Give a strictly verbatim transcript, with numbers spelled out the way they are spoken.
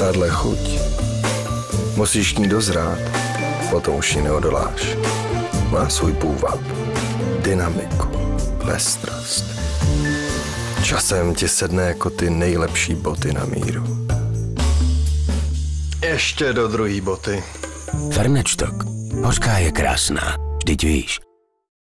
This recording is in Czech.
takováhle chuť. Musíš k ní dozrát, potom už ji neodoláš. Má svůj půvab, dynamiku, pestrost. Časem ti sedne jako ty nejlepší boty na míru. Ještě do druhý boty. Fernečtok. Hořká je krásná, vždyť víš.